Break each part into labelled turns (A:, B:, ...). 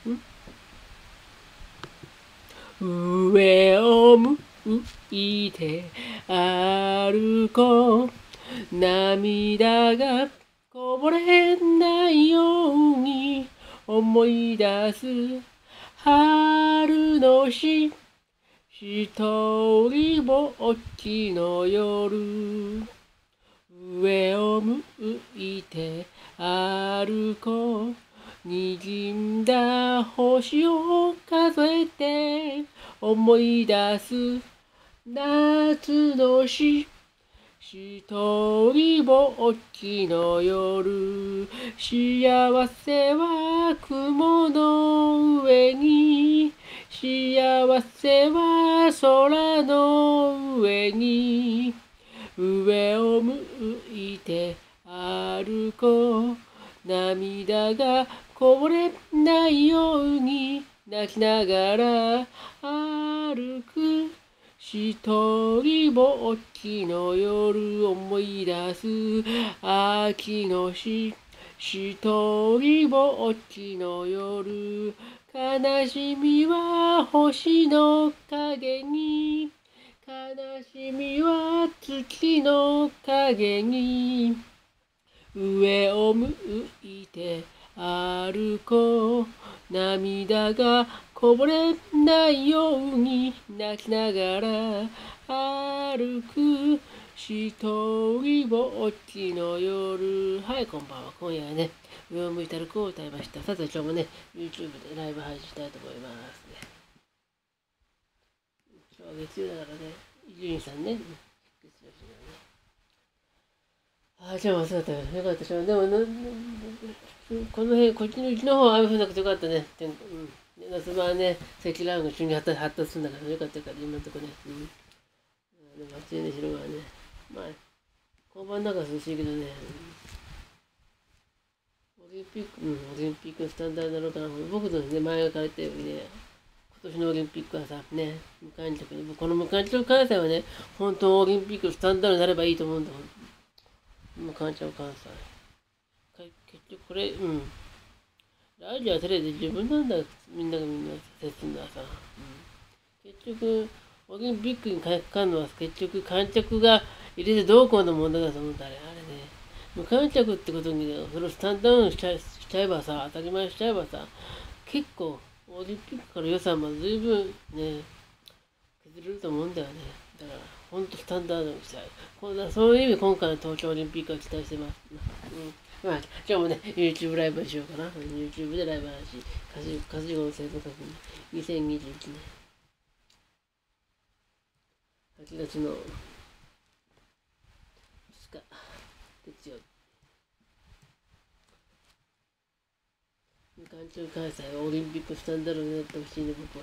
A: 上を向いて歩こう。涙がこぼれないように思い出す春の日、一人ぼっちの夜。上を向いて歩こう。滲んだ星を数えて思い出す夏の日、一人ぼっちの夜。幸せは雲の上に、幸せは空の上に。上を向いて歩こう。涙がこぼれないように泣きながら歩く。一人ぼっちの夜、思い出す秋の日、一人ぼっちの夜。悲しみは星の影に、悲しみは月の影に。上を向いて歩こう。涙がこぼれないように泣きながら歩く。一人ぼっちの夜。はい、こんばんは。今夜はね、上を向いて歩こうを歌いました。さて今日もね、YouTube でライブ配信したいと思いますね。今日は月曜だからね、伊集院さんね。じゃあ忘れたよ。よかったでしょ。でもこの辺、こっちのうちの方は雨降らなくてよかったね。夏場はね、積乱雲が急に発達するんだからよかったから、今のとこね。でも暑いね、昼間はね。まあ、交番の中は涼しいけどね。オリンピックのスタンダードなのかな。僕のね、前が書いたようにね、今年のオリンピックはさ、ね、無観客に、この無観客開催はね、本当オリンピックのスタンダードになればいいと思うんだ。無観客開催。結局これ、ラジオはテレビで十分なんだ、みんな接するのはさ。結局、オリンピックにかかるのは結局観客が入れてどうこうの問題だと思うんだ、あれね。無観客ってことに、それをスタンダウンしちゃえばさ、当たり前にしちゃえばさ、結構、オリンピックから予算も随分ね、削れると思うんだよね。だから、ほんとスタンダードにしたい。そういう意味、今回の東京オリンピックは期待してます。まあ、今日もね、YouTube ライブにしようかな。YouTube でライブ配信。カジゴの生徒確認。2021年。8月の2日、月曜日。無観客開催はオリンピックスタンダードになってほしいね、僕は。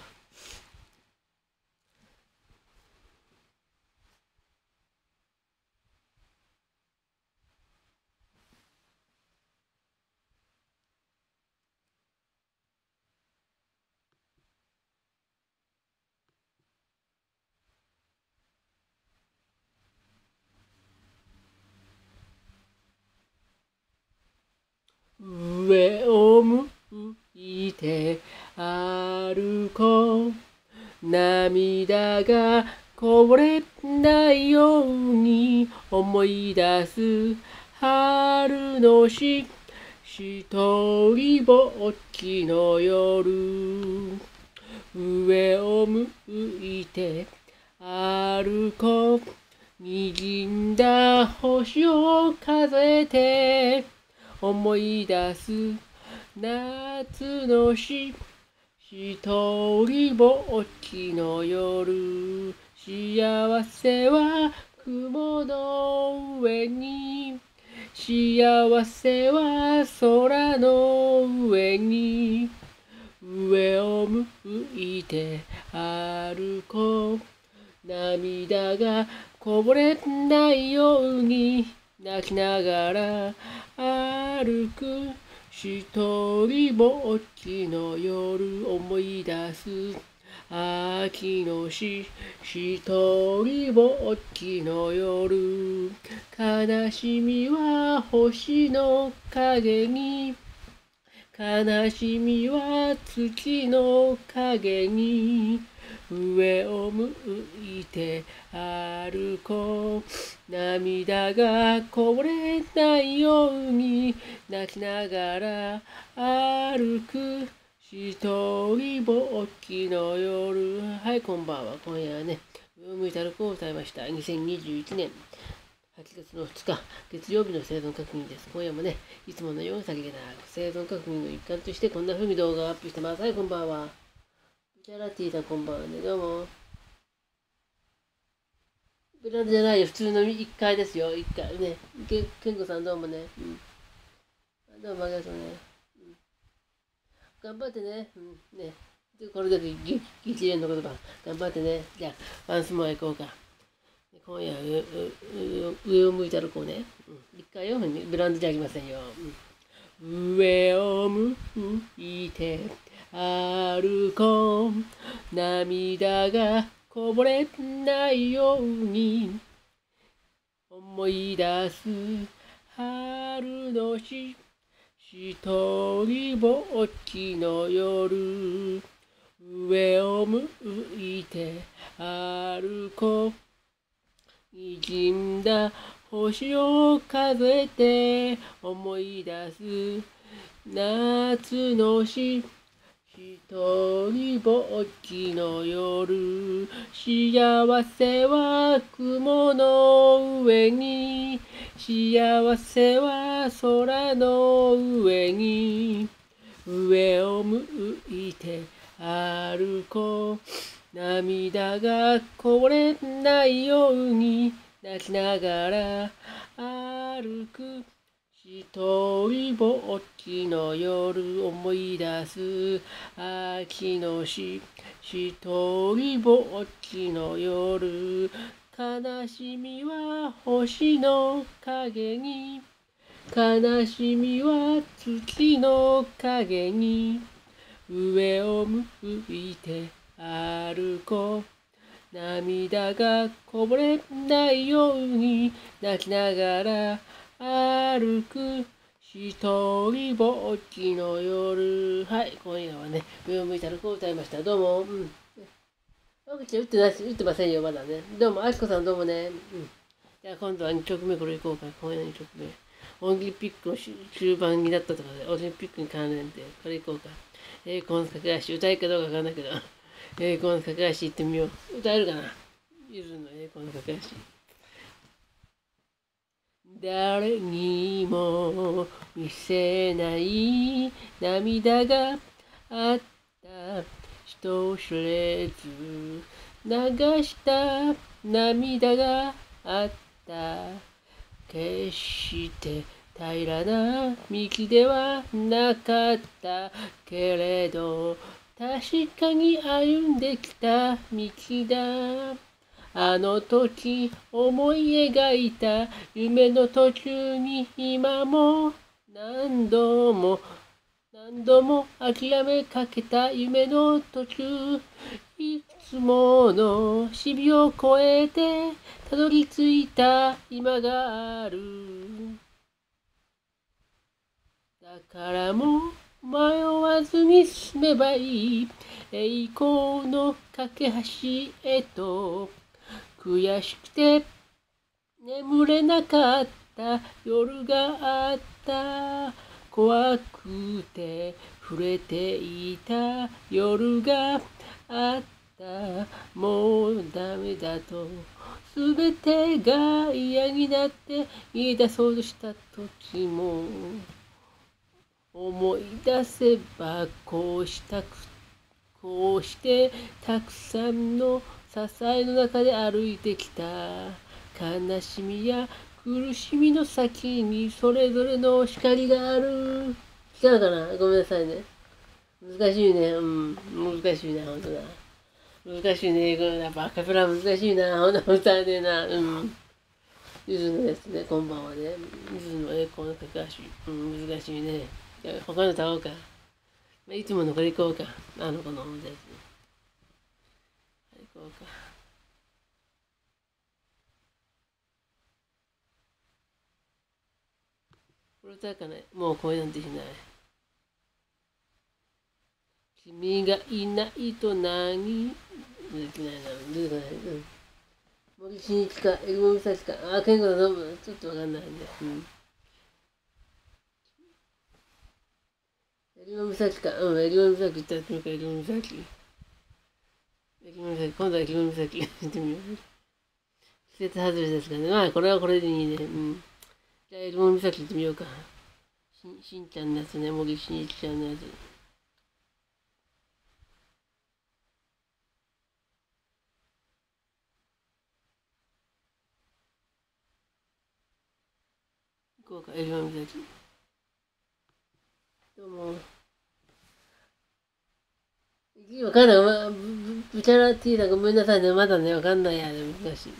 A: 上を向いて歩こう。涙がこぼれないように思い出す春の日、一人ぼっちの夜。上を向いて歩こう。滲んだ星を数えて思い出す夏の日、一人ぼっちの夜。幸せは雲の上に、幸せは空の上に。上を向いて歩こう。涙がこぼれないように泣きながら歩く。一人ぼっちの夜、思い出す秋の日、一人ぼっちの夜。悲しみは星の影に、 悲しみは月の影に上を向いて歩こう。涙がこぼれないように泣きながら歩く。一人ぼっちの夜。はい、こんばんは。今夜はね、上を向いて歩こうを歌いました。2021年8月の2日、月曜日の生存確認です。今夜もね、いつものように先げなく生存確認の一環としてこんな風に動画をアップしてます。はい、こんばんは。ブチャラティさんこんばんはね。どうも。ベランダじゃないよ。普通の1階ですよ。1階ね。ケンコさんどうもね。うん。どうもありがとうね。うん、頑張ってね。うん。ね。これだけ激励の言葉。頑張ってね。じゃあ、ワンスモア行こうか。今夜上を向いて歩こうね。一回よ、ブランドじゃありませんよ。上を向いて歩こう。涙がこぼれないように思い出す春の日。一人ぼっちの夜。上を向いて歩こう。滲んだ星を数えて思い出す夏の日。一人ぼっちの夜。幸せは雲の上に。幸せは空の上に。上を向いて歩こう。涙がこぼれないように泣きながら歩く。一人ぼっちの夜。思い出す秋の日。一人ぼっちの夜。悲しみは星の影に。悲しみは月の影に。上を向いて歩こう。涙がこぼれないように泣きながら歩く。一人ぼっちの夜。はい、今夜はね、上を向いて歩こう歌いました。どうも。ワクチン打ってませんよ、まだね。どうも、あきこさんどうもね。じゃあ今度は2曲目これいこうか。今夜の2曲目。オリンピックの終盤になったとかで、オリンピックに関連で、これいこうか。栄光の架け橋、歌えるかどうかわかんないけど、栄光の架け橋行ってみよう。歌えるかな、ゆずの栄光の架け橋。誰にも見せない涙があった。人知れず流した涙があった。決して平らな道ではなかったけれど、確かに歩んできた道だ。あの時思い描いた夢の途中に今も何度も諦めかけた夢の途中。いつもの日々を越えてたどり着いた今がある。だからもう迷わずに進めばいい。栄光の架け橋へと。悔しくて眠れなかった夜があった。怖くて触れていた夜があった。もうダメだとすべてが嫌になって言い出そうとした時も、思い出せばこうしてたくさんの支えの中で歩いてきた。悲しみや苦しみの先にそれぞれの光がある。違うかな、ごめんなさいね。難しいね。難しいな、ほんとだ。難しいね。やっぱアカペラ難しいな。ほんと歌えねえな。ゆずのですね、こんばんはね。ゆずの栄光の架け橋。難しいね。他の歌おうか。いつものこれいこうか。あの子のやつ。いこうか。これ歌うかね。もう声なんてしない。 君がいないと何できないな。出てこない。うん。森進一か、エルモミサキか。あ、健吾の飲む。ちょっとわかんないんで。うん。エルモミサキか。うん、エルモミサキ行ってみようか、エルモミサキ。エルモミサキ、今度はエルモミサキ行ってみよう。季節外れですかね。まあ、これはこれでいいね。うん。じゃあ、エルモミサキ行ってみようか。しんちゃんのやつね、森進一ちゃんのやつ。行こうか、エルモミサキ。どうも。わかんない。ブチャラティーだ。ごめんなさいね。まだね、わかんないや。難しい。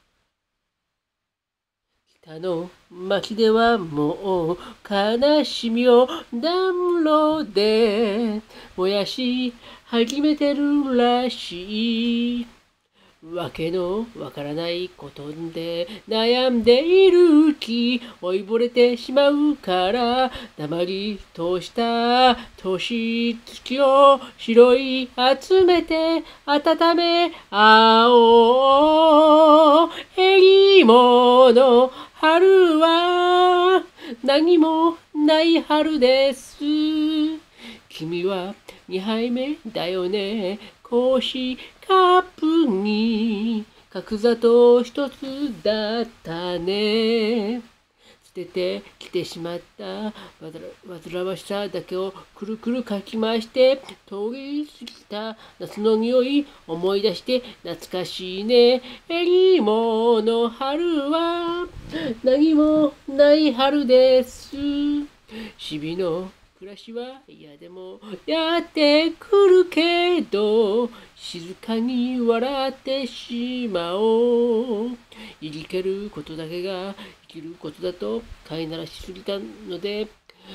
A: 北の巻ではもう悲しみを暖炉で燃やし始めてるらしい。わけのわからないことで悩んでいるうち追いぼれてしまうから黙りとした年月を拾い集めて温め合おう。えりもの春は何もない春です。君は2杯目だよね。格子カップに角砂糖一つだったね。捨ててきてしまった煩わしさだけをくるくるかき回して通り過ぎた夏の匂い思い出して懐かしいね。えりもの春は何もない春です。日々の暮らしは嫌でもやってくるけど静かに笑ってしまおう。生きることだけが生きることだと飼いならしすぎたので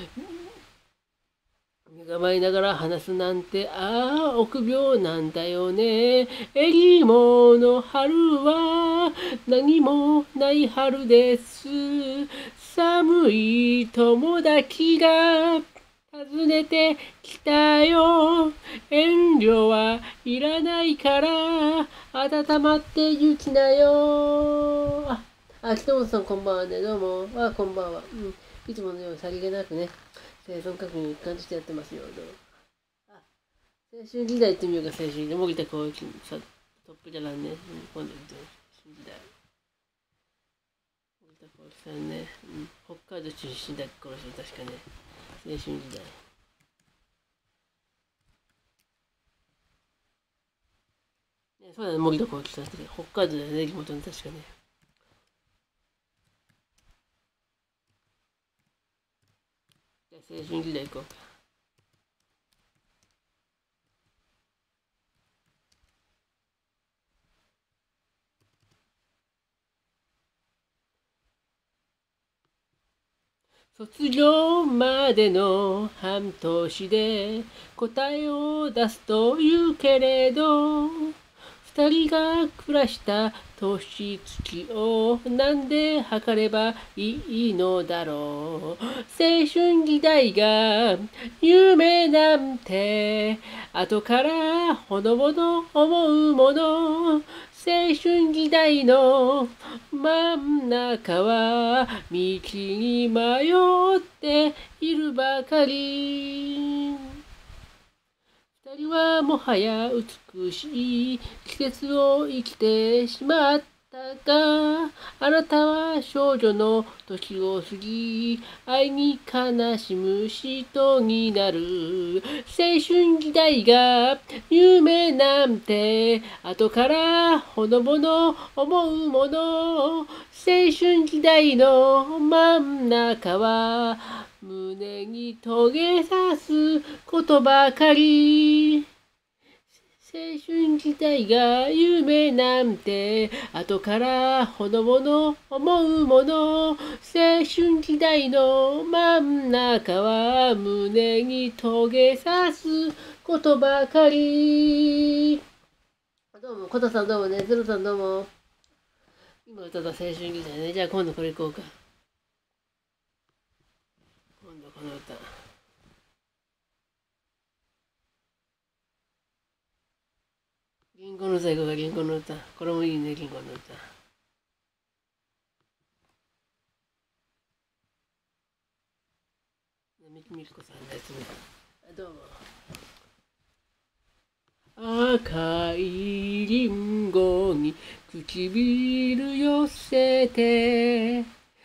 A: 身構えながら話すなんて臆病なんだよね。えりもの春は何もない春です。寒い友達が訪ねてきたよ。遠慮はいらないから温まってゆきなよ。北本さんこんばんはね。どうも。こんばんは。うん。いつものようにさりげなくね、生存確認一貫としてやってますよ。どうも。青春時代行ってみようか、青春時代。森田光一さん、トップじゃらんね。今度、青春時代。森田光一さんね。北海道出身だっけ、この人、確かね。青春時代。そうだね、森田光一さんって北海道だよね、地元に確かね。じゃあ、青春時代行こうか。卒業までの半年で答えを出すというけれど、二人が暮らした年月をなんで測ればいいのだろう。青春時代が夢なんて後からほのぼの思うもの。青春時代の真ん中は道に迷っているばかり。二人はもはや美しい季節を生きてしまったが、あなたは少女の時を過ぎ、愛に悲しむ人になる。青春時代が夢なんて後からほのぼの思うもの。青春時代の真ん中は胸にトゲ刺すことばかり。青春時代が夢なんて後からほのぼの思うもの。青春時代の真ん中は胸にトゲ刺すことばかり。どうも、コタさんどうもね、ゼロさんどうも。今歌った青春時代ね。じゃあ今度これいこうか。今度この歌。 リンゴの歌いこうか、リンゴの歌。これもいいね、リンゴの歌。みきこさんのやつね。どうも。赤いリンゴに唇寄せて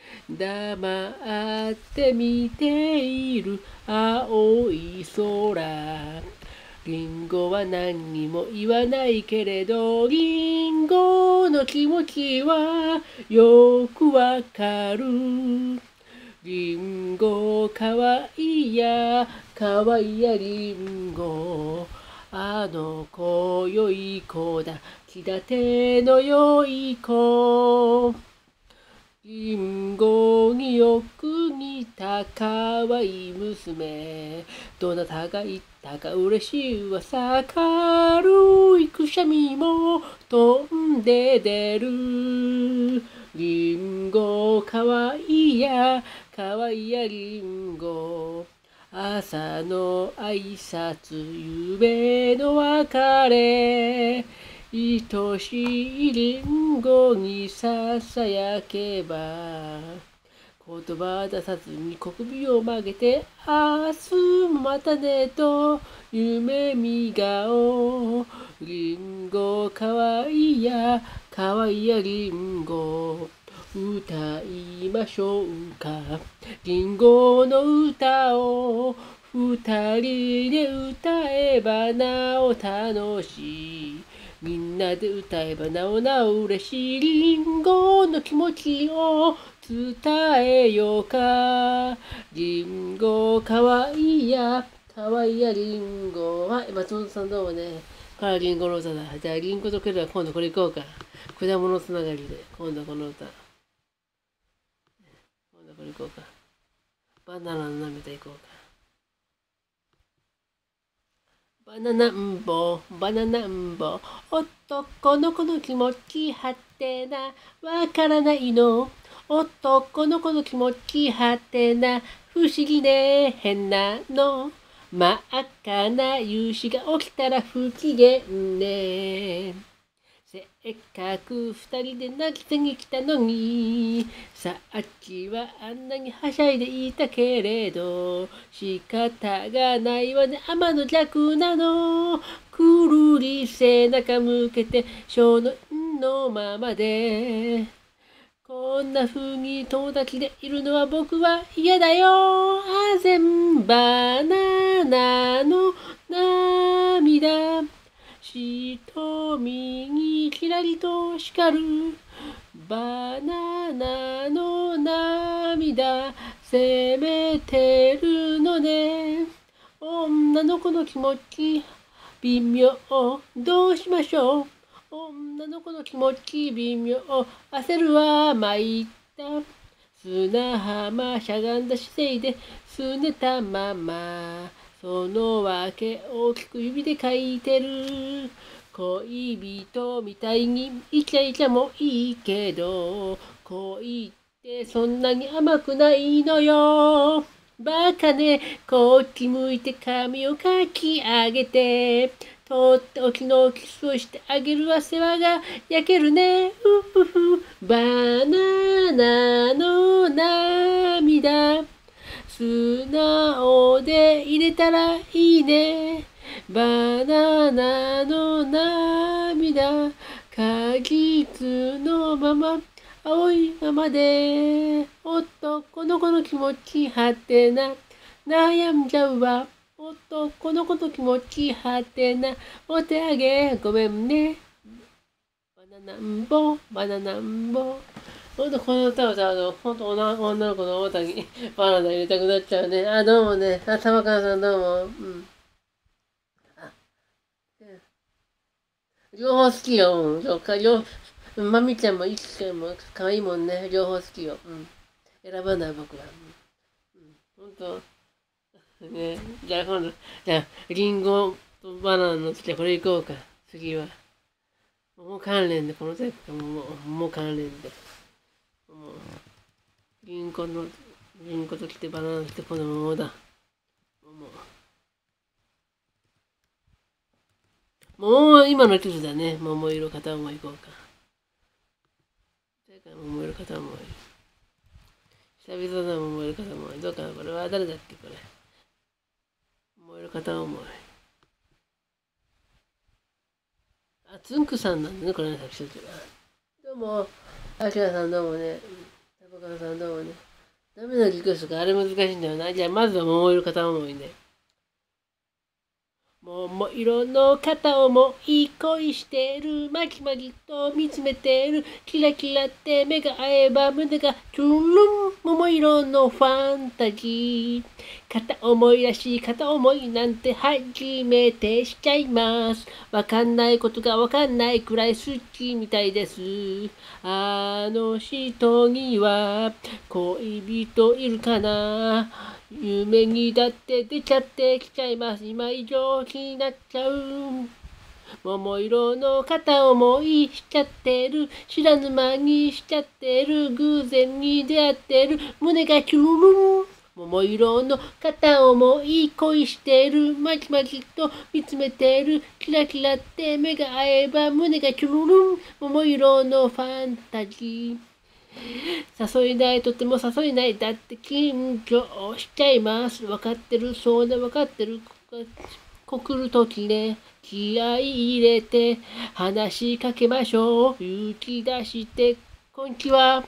A: 黙って見ている青い空。リンゴは何にも言わないけれど、リンゴの気持ちはよくわかる。リンゴかわいいや、かわいいやリンゴ。あの子よい子だ、気立てのよい子。リンゴによく似たかわいい娘。どなたが言ったか嬉しい噂。軽いくしゃみも飛んで出る。リンゴかわいいや、かわいいやリンゴ。朝の挨拶、夢の別れ。愛しいリンゴにささやけば、言葉出さずに小首を曲げて、明日もまたねと夢見顔。リンゴかわいいや、かわいいやリンゴ。歌いましょうか、リンゴの歌を。二人で歌えばなお楽しい。みんなで歌えばなおなお嬉しい。リンゴの気持ちを伝えようか。リンゴかわいいや、かわいいやリンゴ。はい、松本さんどうもね。からリンゴの歌だ。じゃあリンゴとケルは今度これ行こうか。果物つながりで。今度この歌。今度これ行こうか。バナナの涙行こうか。バナナンボ、バナナンボ、男の子の気持ちはてな、わからないの。男の子の気持ちはてな、不思議ね、変なの。真っ赤な夕日が起きたら不機嫌ね。せっかく二人で泣きてに来たのに、さっきはあんなにはしゃいでいたけれど、仕方がないわね、天の弱なの。くるり背中向けて、少年のままで。こんな風に友達でいるのは僕は嫌だよ。あぜんバナナの涙。瞳にキラリと光るバナナの涙。責めてるのね。女の子の気持ち微妙。どうしましょう。女の子の気持ち微妙。焦るわ参った。砂浜しゃがんだ姿勢ですねたまま。そのわけ大きく指で書いてる。恋人みたいにイチャイチャもいいけど、恋ってそんなに甘くないのよ。バカね、こっち向いて髪をかき上げて、とっておきのキスをしてあげるわ。世話が焼けるね。バナナの涙。素直で入れたらいいね。バナナの涙。果実のまま。青いままで。男の子の気持ちはてな。悩んじゃうわ。男の子の気持ちはてな。お手上げごめんね。バナナンボ、バナナンボ。ほんとこの歌をさ、ほんと女の子の歌にバナナ入れたくなっちゃうね。あ、どうもね。あ、玉川さんどうも。うん。あ、両方好きよ。うん。そうか、まみちゃんもいきちゃんも可愛いもんね。両方好きよ。うん。選ばない僕は。うん。ほんと。ね。じゃあ今度、じゃあ、リンゴとバナナの次はこれいこうか。次は。もう関連で、この際もう関連で。もう、リンゴと来てバナナと来てこの桃だ。桃。 今の季節だね。桃色片思い行こうか。桃色片思い。久々だ桃色片思い。どうかなこれは誰だっけこれ。桃色片思い。つんくさんなんだね、これね、作詞者が。どうも、あきらさんどうもね。たばかのさんどうもね。ダメなリクエストか、あれ難しいんだよな。じゃあ、まずは桃色片思いね。桃色の片思い恋してるまきまきと見つめてるキラキラって目が合えば胸がトゥルン桃色のファンタジー片思いらしい片思いなんて初めてしちゃいますわかんないことがわかんないくらい好きみたいですあの人には恋人いるかな夢にだって出ちゃってきちゃいます。今以上気になっちゃう。桃色の片思いしちゃってる。知らぬ間にしちゃってる。偶然に出会ってる。胸がキュルルン。桃色の片思い恋してる。まきまきと見つめてる。キラキラって目が合えば胸がキュルルン。桃色のファンタジー。誘いない、とても誘いない。だって緊張しちゃいます。わかってる、そうだ、わかってる。告るときね、気合い入れて話しかけましょう。勇気出して、こんにちは。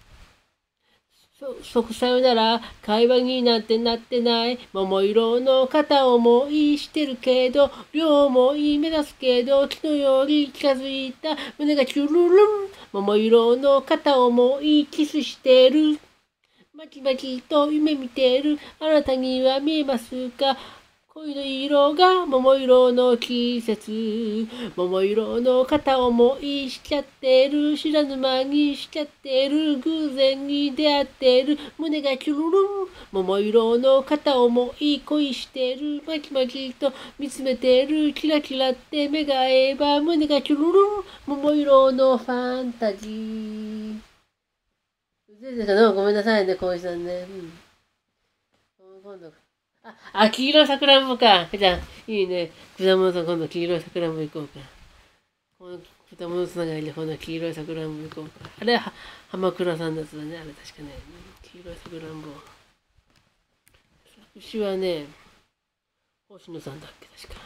A: さよなら、会話になんてなってない。桃色の片思いしてるけど、両思い目指すけど、昨日より近づいた胸がチュルルン。桃色の片思いキスしてる。まきまきと夢見てる。あなたには見えますか恋の色が桃色の季節。桃色の片思いしちゃってる。知らぬ間にしちゃってる。偶然に出会ってる。胸がキュルルン。桃色の片思い恋してる。まきまきと見つめてる。キラキラって目が合えば胸がキュルルン。桃色のファンタジー。先生かなごめんなさいね、小石さんね。今度。黄色さくらんぼか。じゃあ、いいね。果物さん、今度黄色いさくらんぼ行こうか。この果物つながりで、今度黄色いさくらんぼ行こうか。あれは、浜倉さんのやつだね。あれ確かね。黄色いさくらんぼ。作詞はね、星野さんだっけ、確か。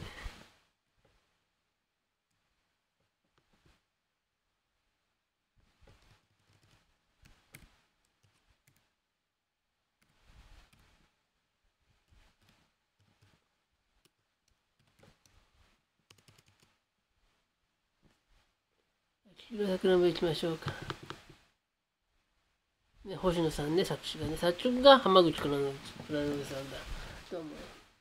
A: 黄色いさくらんぼ行きましょうか。ね、星野さんね、作詞がね。作曲が浜口倉之さんだ。どうも。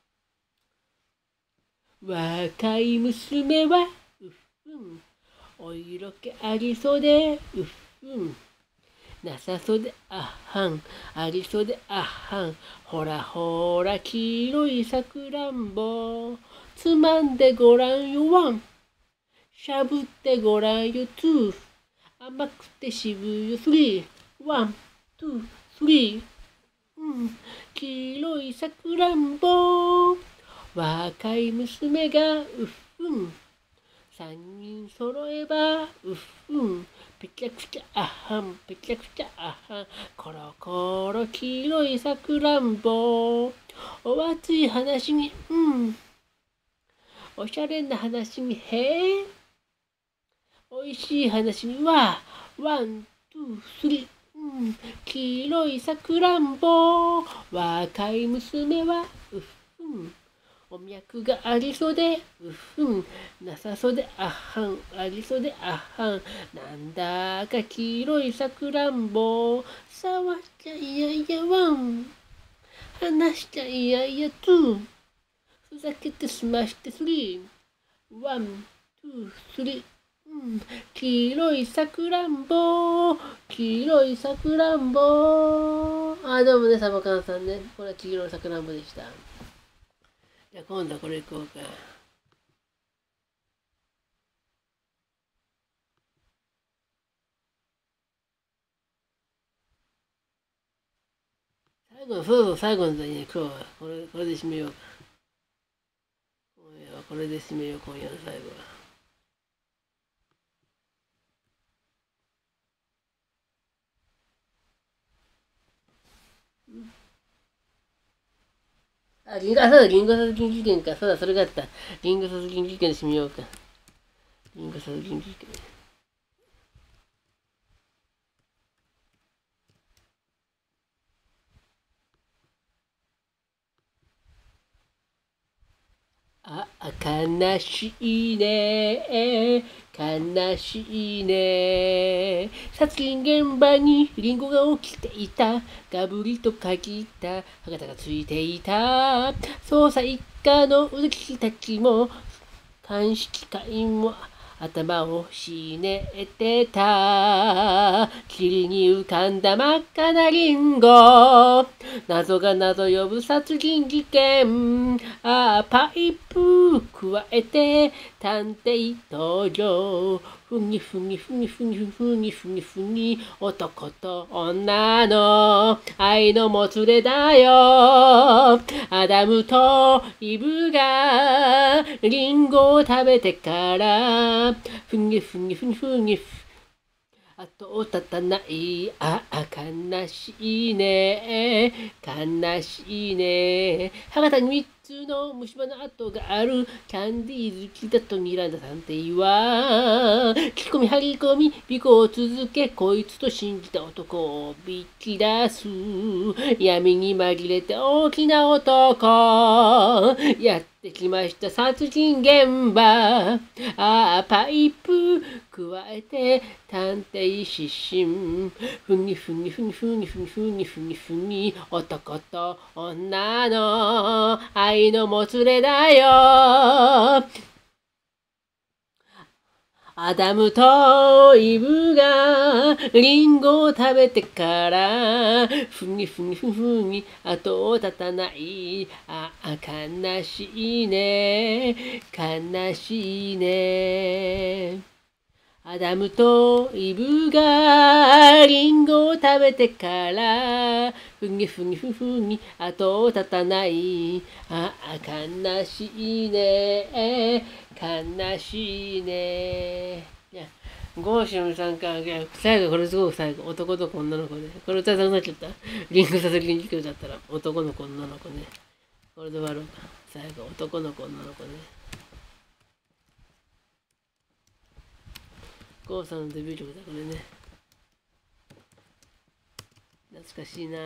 A: 若い娘は、うっふん。お色気ありそうで、うっふん。なさそうで、あっはん。ありそうで、あっはん。ほらほら、黄色いさくらんぼ。つまんでごらんよ、ワン。しゃぶってごらんよ、ツー。甘くて渋いよ、スリー。ワン、ツー、スリー。黄色いさくらんぼ。若い娘が、うっふん。三人揃えば、うっふん。ぺちゃくちゃあはん、ぺちゃくちゃあはん。コロコロ黄色いさくらんぼ。お熱い話に、おしゃれな話に、へえ。おいしい話には、ワン、ツー、スリー。黄色いさくらんぼ。若い娘は、うっふん。お脈がありそうで、うっふん。なさそうで、あっはん。ありそうで、あっはん。なんだか黄色いさくらんぼ。触っちゃいやいやワン。話しちゃいやいやツー。ふざけて済ましてスリー。ワン、ツー、スリー。黄色いさくらんぼ。黄色いさくらんぼ。どうもね、サバカンさんね。これは黄色いさくらんぼでした。じゃあ今度はこれいこうか。最後の、そうそう、最後のね、今日はこれで締めようか。 これで締めよう、今夜の最後は。そうだ、リンゴ殺人事件か。そうだ、それがあった。リンゴ殺人事件で締めようか。リンゴ殺人事件。悲しいね。悲しいね。殺人現場にリンゴが起きていた。ガブリと限った歯型がついていた。捜査一課の腕利きたちも、鑑識課員も頭をひねってた。霧に浮かんだ真っ赤なリンゴ。謎が謎呼ぶ殺人事件。パイプ加えて探偵登場。ふにふにふにふにふにふにふに男と女の愛のもつれだよ。アダムとイブがリンゴを食べてからふにふにふにふに後を絶たない。悲しいね。悲しいね。歯型に3つの虫歯の跡がある。キャンディー好きだと睨んだ探偵は、聞き込み張り込み、尾行を続け、こいつと信じた男をびき出す。闇に紛れて大きな男。やってきました殺人現場。パイプ加えて探偵失神。ふにふにふにふにふにふにふにふに男と女の愛のもつれだよ。アダムとイブがリンゴを食べてからふにふにふに後を絶たない。悲しいね。悲しいね。アダムとイブがリンゴを食べてからふにふにふに後を絶たない。悲しいね。悲しいね。ゴーシュンさんか。最後、これすごく最後。男の子、女の子で。これ歌いたくなっちゃった。リンゴ殺人事件だったら、男の子、女の子ね。これで終わろうか。最後、男の子、女の子ね。ゴーさんのデビュー曲だ、これね。懐かしいな。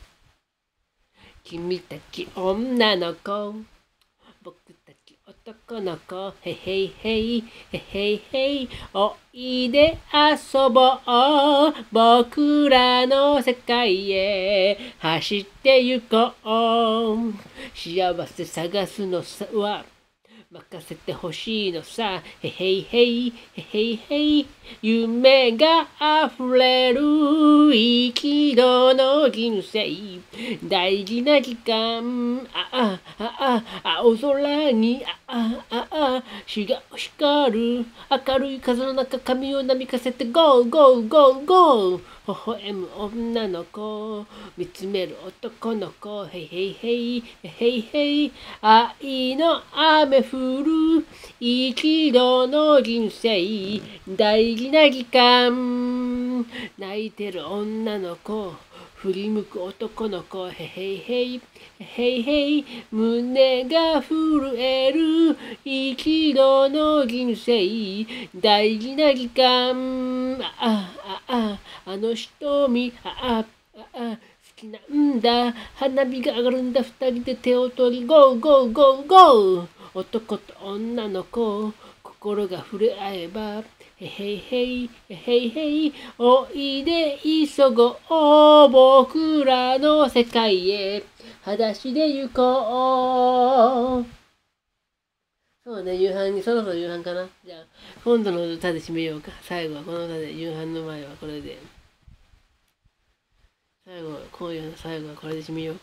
A: 君たち女の子、僕たち男の子、へへいへい、へへいへい、おいで遊ぼう、僕らの世界へ走って行こう。幸せ探すのさは任せてほしいのさ。へへいへい、へへいへい。夢が溢れる生度の人生。大事な時間。青空に、日が光る。明るい風の中、髪をなびかせて、ゴーゴーゴーゴー。微笑む女の子、見つめる男の子、へいへいへい、へいへい、愛の雨降る、一度の人生、大事な時間、泣いてる女の子、振り向く男の子、へへいへい、へいへい、胸が震える、一度の人生、大事な時間、あの瞳、好きなんだ。花火が上がるんだ。二人で手を取り、ゴーゴーゴーゴー。男と女の子、心が触れ合えば、へへいへい、へへいへい、おいで急ごう、僕らの世界へ、裸足で行こう。そうね、夕飯に、そろそろ夕飯かな。じゃあ、今度の歌で締めようか。最後はこの歌で、夕飯の前はこれで。最後、今夜の最後はこれで締めようか。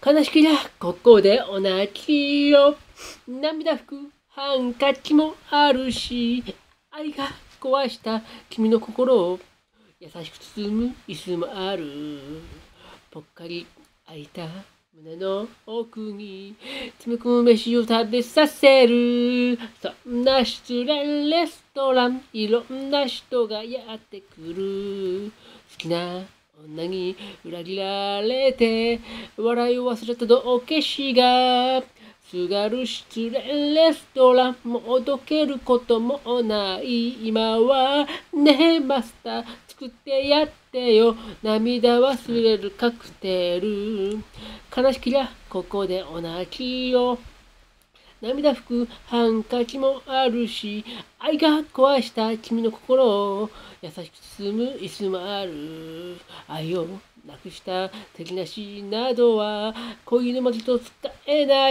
A: 悲しきりゃここでお泣きよ。涙拭くハンカチもあるし、愛が壊した君の心を優しく包む椅子もある。ぽっかり開いた胸の奥に詰め込む飯を食べさせる。そんな失恋レストラン、いろんな人がやってくる。好きな女に裏切られて笑いを忘れた道化師がすがる失恋レストラン、もうどけることもない。今はねえマスター作ってやってよ、涙忘れるカクテル。悲しきりゃここでお泣きよ。涙拭くハンカチもあるし、愛が壊した君の心を優しく包む椅子もある。愛をなくした敵なしなどは恋の負けと使えない。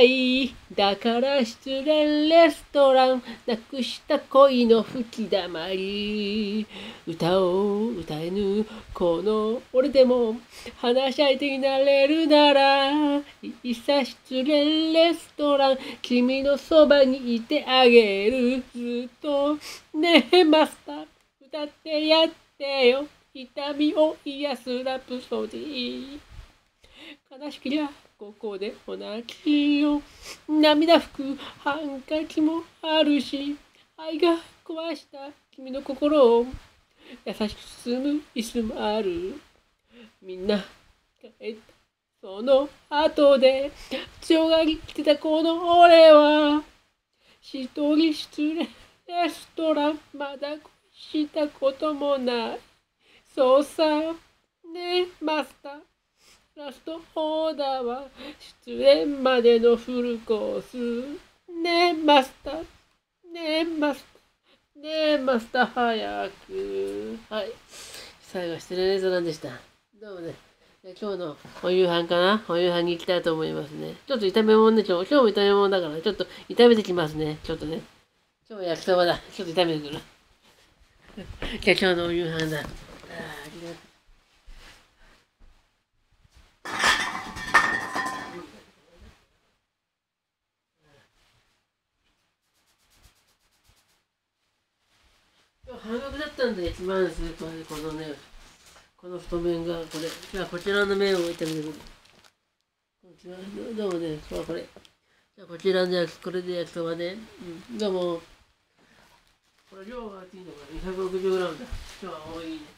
A: だから失恋レストラン、なくした恋の吹きだまり。歌を歌えぬこの俺でも話し相手になれるなら、いざ失恋レストラン、君のそばにいてあげる。ずっとねえマスター歌ってやってよ、痛みを癒すラプソディ。悲しきりゃここでお泣きよ。涙拭くハンカチもあるし、愛が壊した君の心を優しく包む椅子もある。みんな帰ったその後で強がり来てたこの俺は一人失恋レストラン、まだ恋したこともない。そうさねえマスター、ラストオーダーは出演までのフルコース。ねえマスター、ねえマスター、ねえマスター早く。はい、最後は失恋レストランでした。どうもね。今日のお夕飯かな、お夕飯に行きたいと思いますね。ちょっと炒め物で今日も炒め物だから、ちょっと炒めてきますね。ちょっとね。今日は焼きそばだ。ちょっと炒めてくる。じゃあ今日のお夕飯だ。ありがとう。今日半額だったんで、1万スーパーでこのね、この太麺がこれ。じゃあこちらの麺を炒めてくる。こちらどうもね、これ。じゃあこちらでこれで焼きそばね。うん。どうも。これ量がいいのかな ?260g だ。今日は多いね。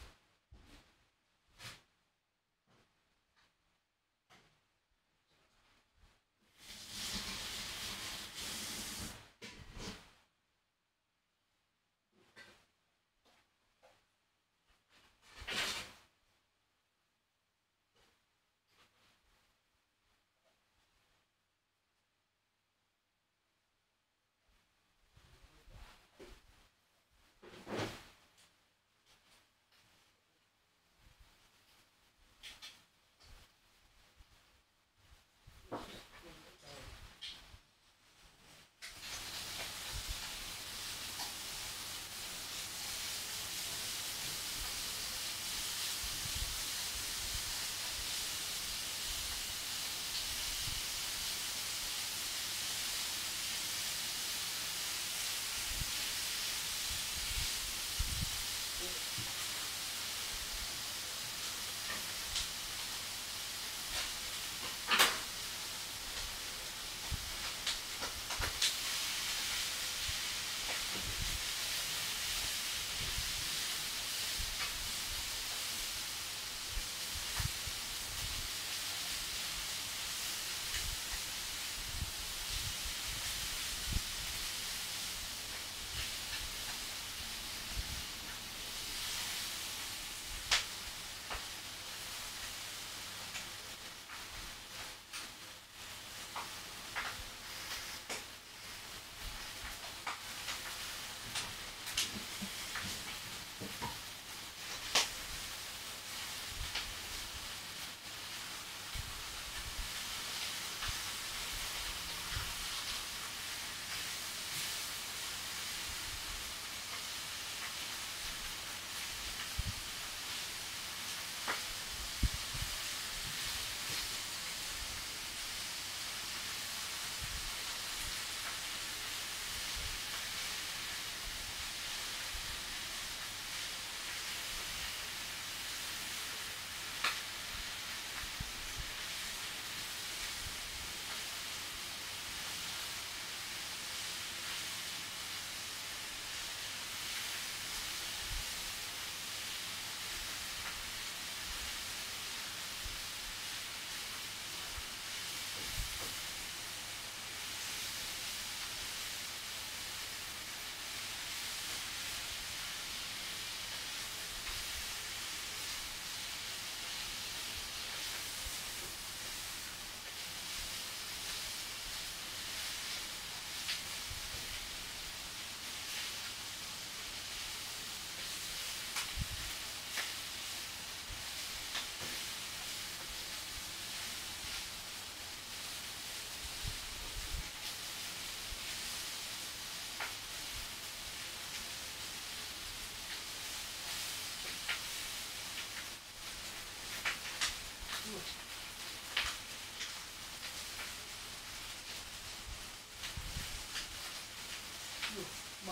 A: まあ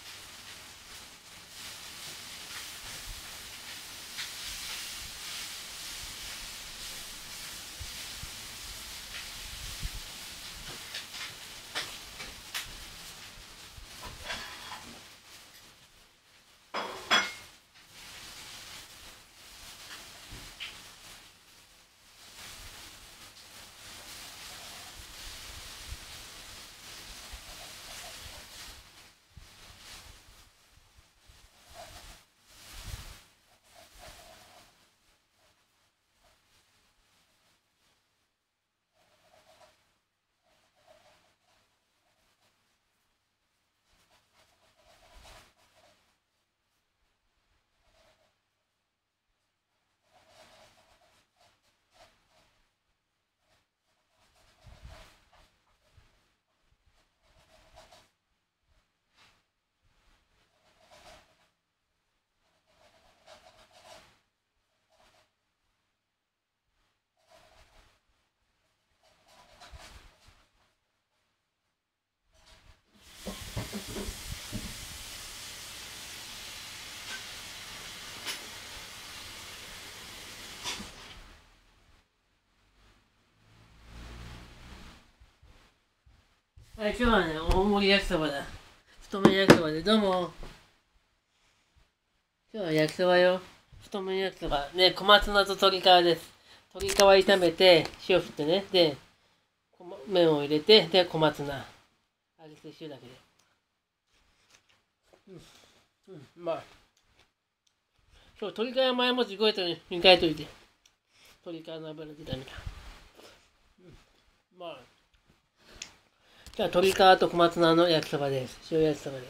A: はい、今日はね、大盛り焼きそばだ。太麺焼きそばで、どうも。今日は焼きそばよ。太麺焼きそば。ね、小松菜と鶏皮です。鶏皮炒めて、塩振ってね。で、麺を入れて、で、小松菜。揚げて塩だけで。まあ。そう、鶏皮前もちごいと煮替えといて。鶏皮の油で炒めた。まあ。じゃあ、鶏皮と小松菜の焼きそばです。塩焼きそばです。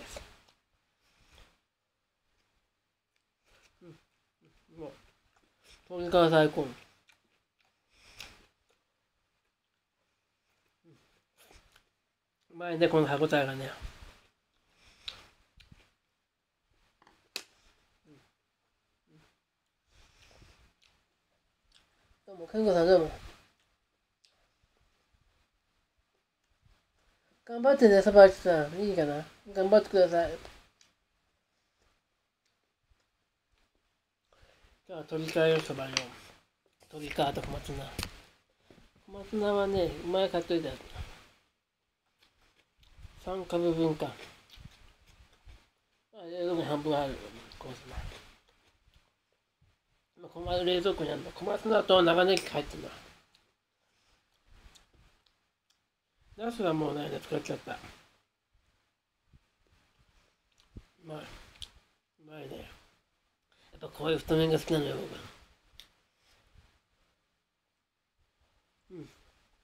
A: もう、鶏皮最高。うまいね、この歯ごたえがね。どうも、健吾さんどうも。頑張ってね、そばあちさん。いいかな。頑張ってください。じゃあ、鶏皮よそばよ。鶏皮と小松菜。小松菜はね、前買っといたやつ。3株分か。冷蔵庫に半分ある。小松菜。冷蔵庫にあるの。小松菜と長ネギ入ってるな。ナスはもうないね、使っちゃった。うまい。うまいね。やっぱこういう太麺が好きなのよ、僕。うん。うん。う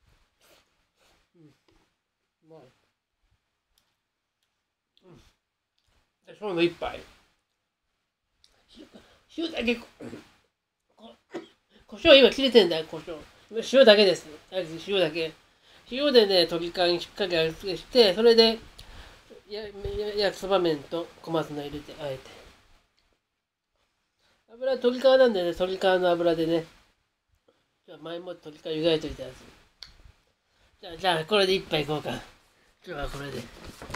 A: まい。うん。で、今日の一杯。塩だけ、胡椒今切れてんだよ、胡椒。塩だけです。塩だけ。塩でね、鶏皮にしっかり味付けして、それで、焼きそば麺と小松菜入れて、あえて。油、鶏皮なんでね、鶏皮の油でね、じゃあ前も鶏皮湯がいといたやつ。じゃあ、これで一杯いこうか。今日はこれで。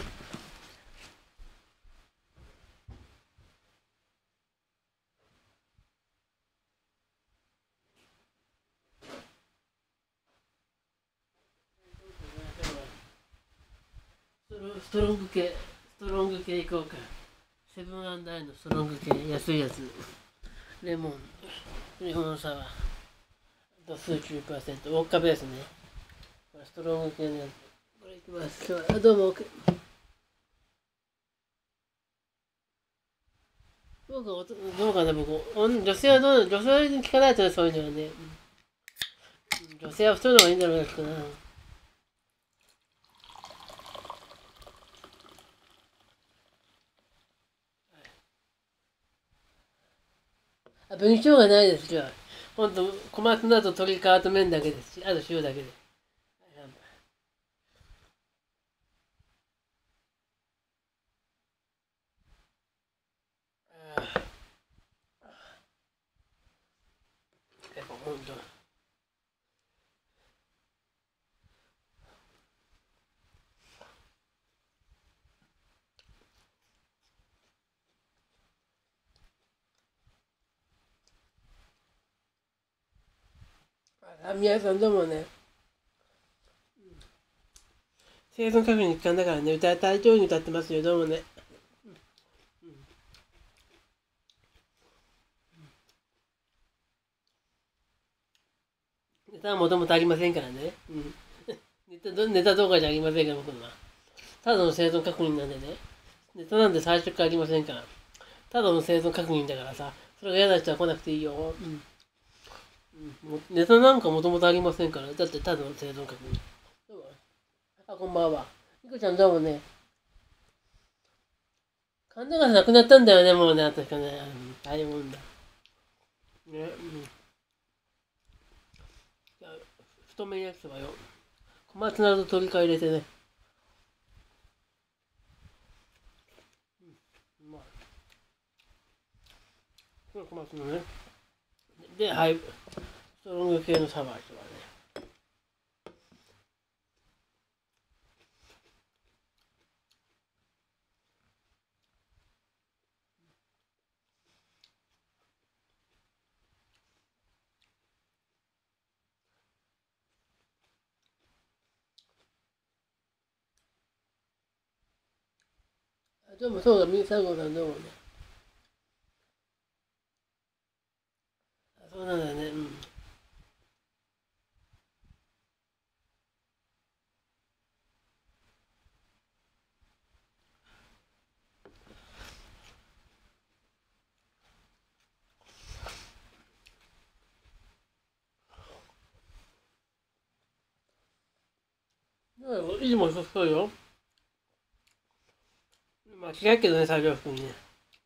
A: ストロング系、ストロング系いこうか。セブンアイのストロング系、安いやつ。レモン、レモンサワー。度数9%、ウォッカベースね。これストロング系のやつ。これいきます。今日は、どうも、僕はどうかな、僕。女性は女性に聞かないとね、そういうのはね。女性は太いのがいいんじゃないですかな。あ、紅生姜ないです、じゃあ。ほんと、小松菜と鶏皮と麺だけですし、あと塩だけで。やっぱほんと。 あ、宮さんどうもね。生存確認期間だからね、歌いたいように歌ってますよ、どうもね。ネタはもともとありませんからね。うん。ネタ動画じゃありませんから、僕のは。ただの生存確認なんでね。ネタなんで最初からありませんから。ただの生存確認だからさ、それが嫌な人は来なくていいよ。うん。ネタなんかもともとありませんから。だってただの生存確認。どうもあ、こんばんは。みこちゃんどうもね。神田がなくなったんだよね、もうね、確かね。大変もんだ。ね、じゃあ太麺焼きそばよ。小松菜と鶏皮入れてね。まあ、これ小松菜ね。で、はい。ストロング系のサバーとかね。どうも、そうだ、みさごさんどうもね。そうなんだよね。うん。いつもそうよ。まあ、違うけどね、作業服にね。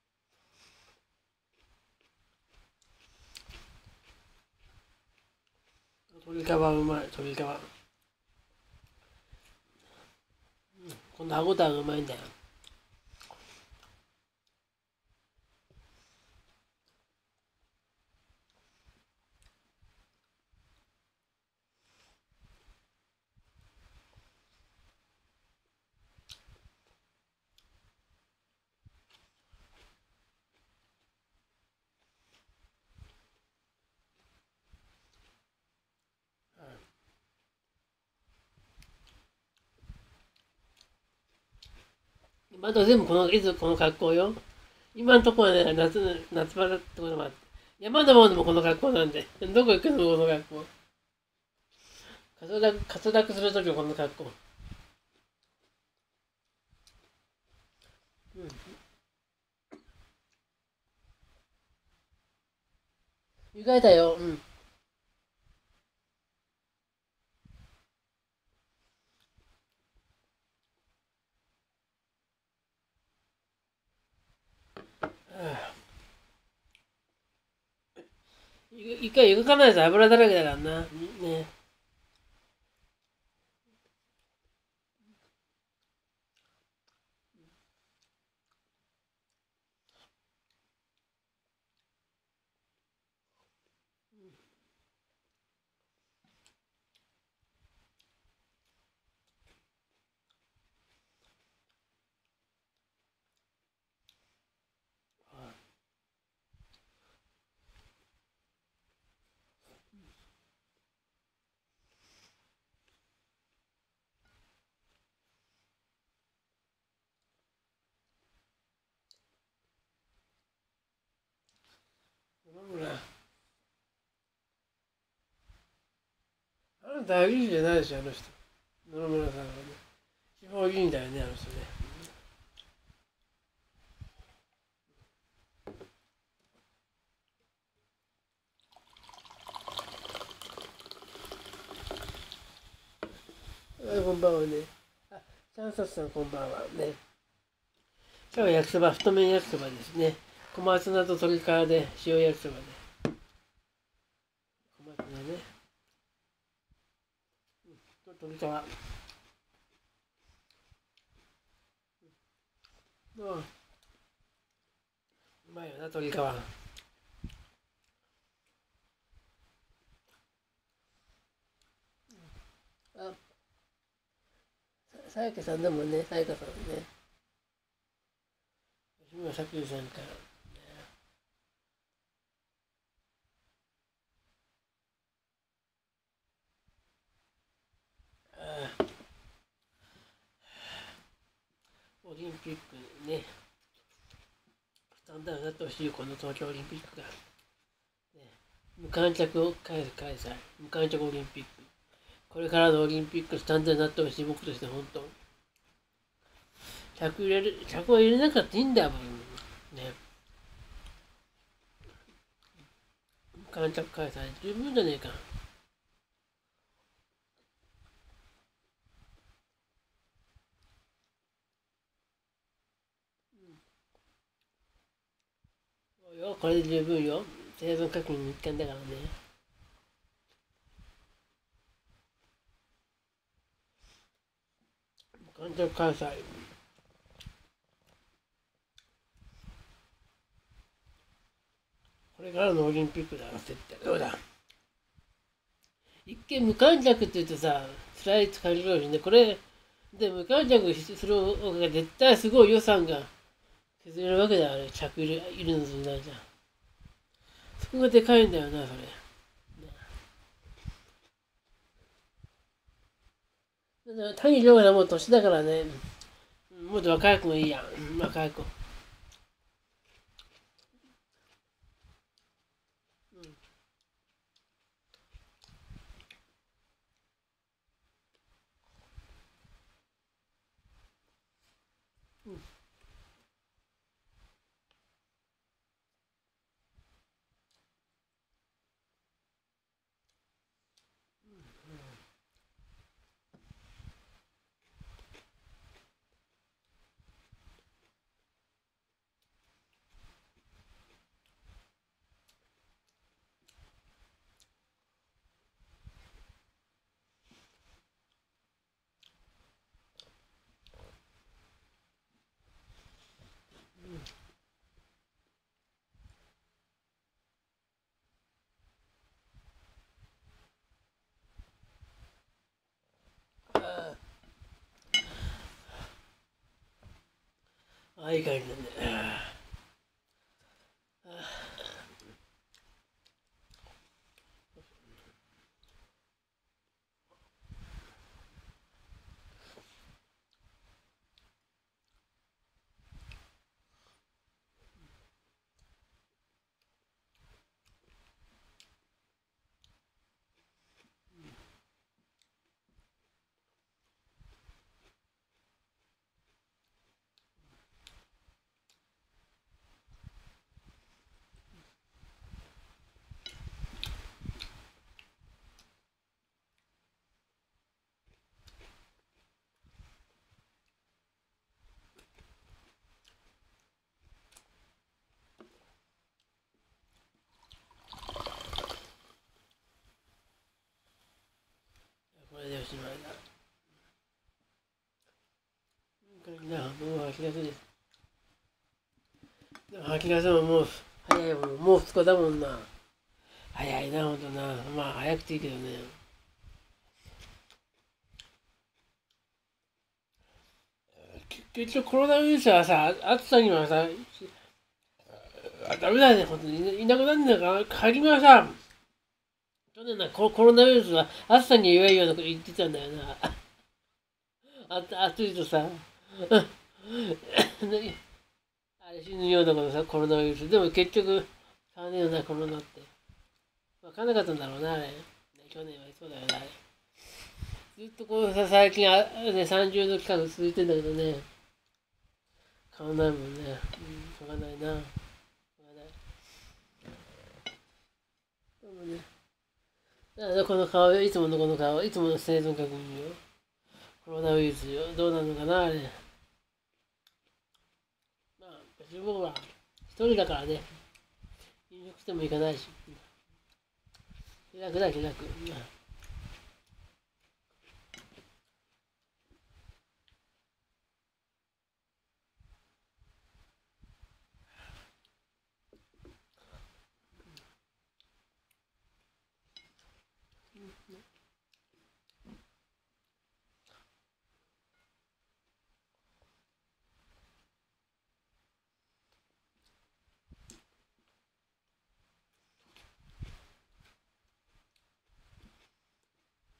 A: 鶏皮うまい、鶏皮。この歯ごたえがうまいんだよ。また全部いつこの格好よ。今のところはね、夏場だってこともあって。山の方でもこの格好なんで。どこ行くのこの格好。滑落するときはこの格好。うん。意外だよ。うん。一回湯がかないと油だらけだからな。ね。あなたは議員じゃないでしょ、あの人。野々村さんはね。地方議員だよね、あの人ね。こんばんはね。あ、チャンサスさんこんばんはね。今日は焼きそば、太麺焼きそばですね。小松菜と鶏皮で塩焼きそばで。小松菜ね。鶏皮。うん。うまいよな、鶏皮。あ、さやかさんでもね、さやかさんね。吉村さきさんから。ね。 ピックね、スタンダードになってほしい、この東京オリンピックが。ね、無観客を開催、無観客オリンピック。これからのオリンピックスタンダードになってほしい、僕として本当。客は入れなかったいいんだよ、ね。無観客開催、十分じゃねえか。これで十分よ。成分確認の一環だからね。無観客開催。これからのオリンピックだ、絶対。どうだ。一見無観客って言うとさ、辛い感じるしね。これ、で無観客する方が絶対すごい予算が削れるわけだよ、あれ。客いるのとないじゃん。そこがでかいんだよな、それ。谷亮はもう年だからね、もっと若い子もいいやん、若い子。ああ、いい感じなんだよ。これでおしまいだ。もう吐き出せです。吐き出せももう早いもん、もう2日だもんな。早いな、ほんとな。まあ早くていいけどね。結局コロナウイルスはさ、暑さにはさ、ダメだね、ほんとに。いなくなるんだから、仮にはさ、去年なコロナウイルスは暑さに弱いようなこと言ってたんだよな。暑いとさ、あれ死ぬようなことさ、コロナウイルス。でも結局、変わねえよな、コロナって。わかんなかったんだろうな、あれ。去年はそうだよな、あれ。ずっとこうさ、最近ね、30度近く続いてんだけどね、変わんないもんね。しょうがないな。しょうがない。でもね、だからこの顔よ、いつものこの顔、いつもの生存確認よ。コロナウイルスよ、どうなるのかな、あれ。まあ、別に僕は一人だからね、飲食しても行かないし。気楽だ、気楽。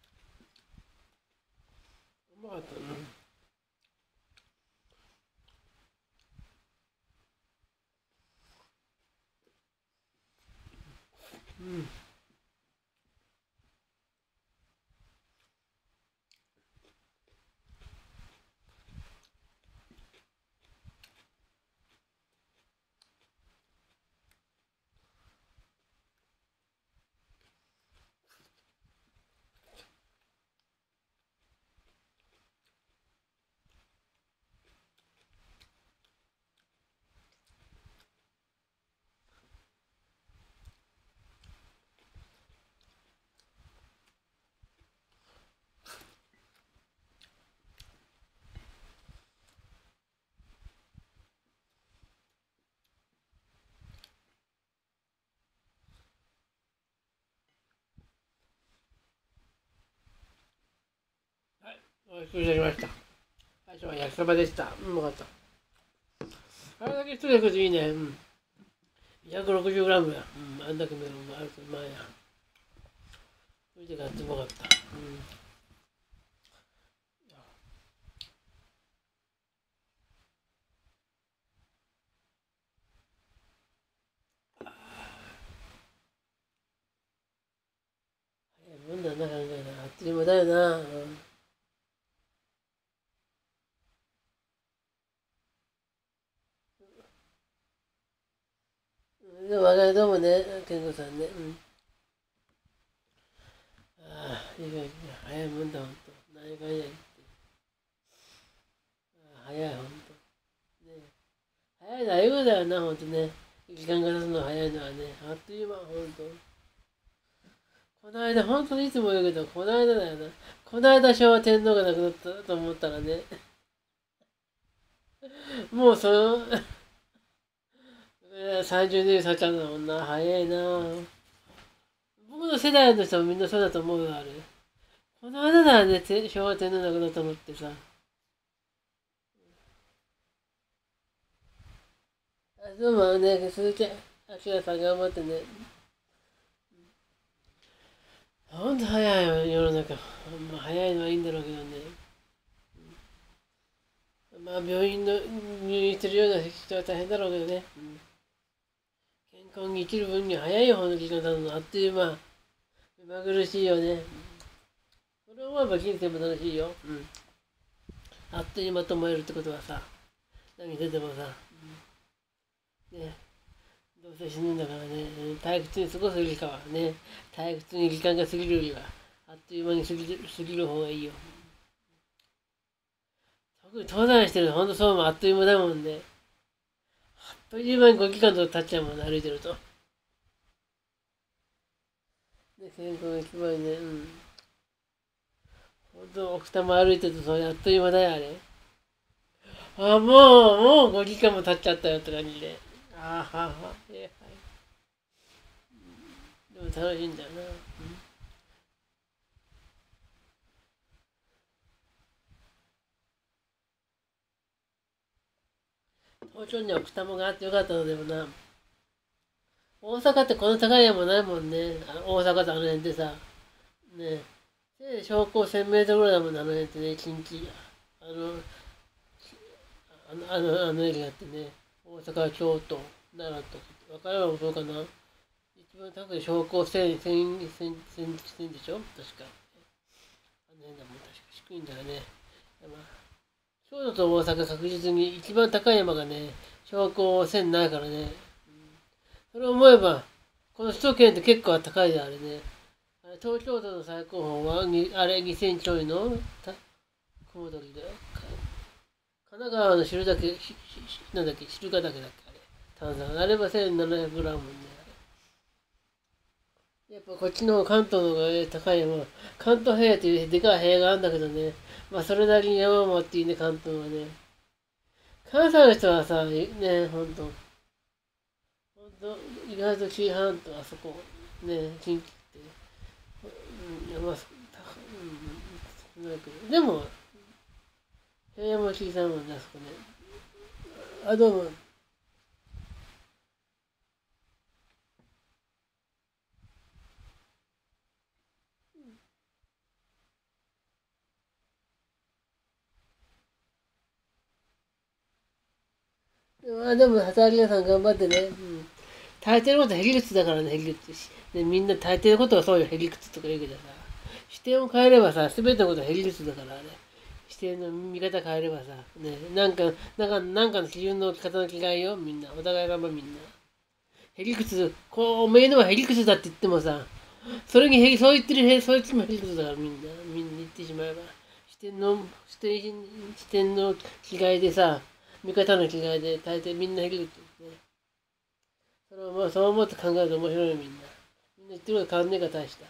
A: うまかったな。 美味しくいただきました。最初は焼きそばでした。うまかった。あれだけ一人で食うといいね。うん。160g や。うん。あんだけメロンがあるとうまいや。それでガッツうまかった。うん。早いもんだな、考えたら。あっという間だよな。うん。でも、どうもね、健吾さんね。うん。ああ、いいね。早いもんだ、ほんと。何かやって。ああ、早い、ほんと。ね。早いのは英語だよな、ほんとね。時間が経つの早いのはね。あっという間、ほんと。この間、ほんとにいつも言うけど、この間だよな。この間昭和天皇が亡くなったと思ったらね。もうその、30年経っちゃうんだもんな。早いな。僕の世代の人もみんなそうだと思うよ、あれ。この間だよね、昭和天皇亡くなったのってさ。どうもね、鈴木明さん頑張ってね。ほんと早いよ、世の中。まあ、早いのはいいんだろうけどね。まあ、病院の入院してるような人は大変だろうけどね。健康に生きる分には早いよ、ほんと時間経つの。あっという間。目まぐるしいよね。それを思えば人生も楽しいよ。あっという間と思えるってことはさ、何しててもさ、ね、どうせ死ぬんだからね、退屈に過ごすよりかはね、退屈に時間が過ぎるよりは、あっという間に過ぎる方がいいよ。特に登山してるとほんとそうもあっという間だもんね。あっという間に5時間とか経っちゃうもんね、歩いてると。ね、健康が一番ね、ほんと奥多摩歩いてるとそれあっという間だよ、あれ。もう5時間も経っちゃったよって感じで。ああ、はあ、はあ、はい。でも楽しいんだよな。東京には奥多摩があってよかったのでもな。大阪ってこの高い山ないもんね。大阪とあの辺ってさ。ねえ。標高1000メートルぐらいだもんね、あの辺ってね、一日。あの、あのエリアってね。大阪、京都、奈良とか、和歌山もそうかな。一番高い標高1000でしょ確か。あの辺だもん、確か低いんだよね。まあ、京都と大阪確実に一番高い山がね、標高1000ないからね。それを思えば、この首都圏って結構高いであれね。東京都の最高峰は、あれ2000ちょいの雲取りで。神奈川のなんだっけ、汁ヶ岳だっけ、あれ。炭酸。あれは1700グラムね。やっぱこっちの方、関東の方が高い山。関東平野っていうでかい平野があるんだけどね。まあそれなりに山もあっていいね、関東はね。関西の人はさ、ね、ほんと、意外と紀伊半島、あそこ、ね、近畿って、山、でも、平野も小さいもんね、あそこね。あ、どうも。でも、働き屋さん頑張ってね。大抵のことはへりくつだからね、へりくつし。で、みんな大抵のことはそうよ、へりくつとか言うけどさ。視点を変えればさ、すべてのことはへりくつだからあれ。視点の見方変えればさ、ね、なんかの基準の置き方の違いよ、みんな。お互い頑張みんな。へりくつ、こう、おめえのはへりくつだって言ってもさ、それにそう言ってるそいつもへりくつだからみんな言ってしまえば。視点の違いでさ、見方の違いで大抵みんなへりくつですね。それをまあそう思って考えると面白いよみんな。みんな言ってること変わんねえか大した。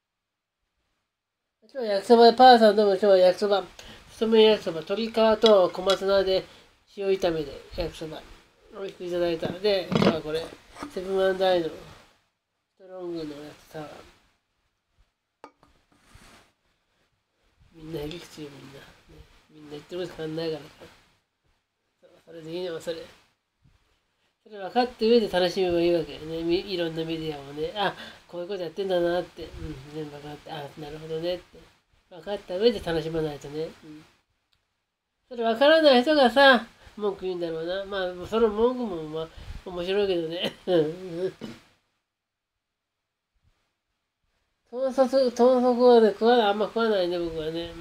A: 今日は焼きそばで、パーさんどうも今日は焼きそば、太麺焼きそば、鶏皮と小松菜で塩炒めで焼きそば、美味しくいただいたので、今日はこれ、セブン&アイのストロングのやつさ、 みんな理屈よ、みんな。ね、みんな言ってること変わんないからさ。それでいいのはそれ。それ分かって上で楽しめばいいわけよね。いろんなメディアもね。あ、こういうことやってんだなって。うん、全部分かって。あ、なるほどねって。分かった上で楽しまないとね。うん。それ分からない人がさ、文句言うんだろうな。まあ、その文句もまあ、面白いけどね。うん。豚足はね、あんま食わないね、僕はね。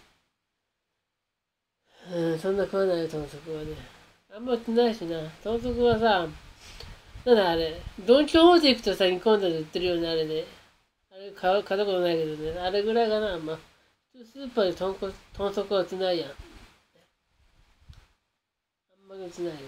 A: うん。うん、そんな食わないよ、豚足はね。あんま売ってないしな。豚足はさ、なんだあれ、ドン・キホーテ行くとさ、今度で売ってるよね、あれね。あれ買ったことないけどね。あれぐらいかな、まあ。スーパーで豚足は売ってないやん。あんまり売ってないよね。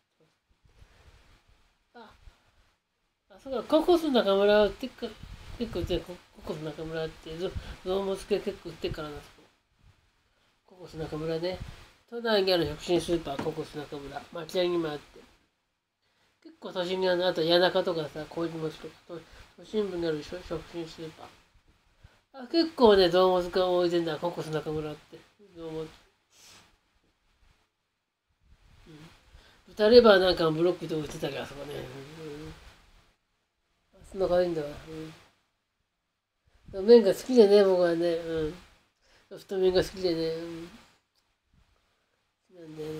A: あ、そうか、ココス中村は売ってっか、結構売ってる、ココス中村って、ゾウモスケ結構売ってっからな、そこ。ココス中村ね。都内にある食品スーパー、ココス中村。町屋にもあって。結構都心にある、あと谷中とかさ、麹町とか、都心部にある食品スーパー。あ、結構ね、ゾウモスが置いてんだ、ココス中村って。ゾウモス。うん。豚レバーなんかもブロックで置いてたり、あそこね。そんな感じだわ。麺が好きでね、僕はね。太麺が好きでね。好きなんだよね。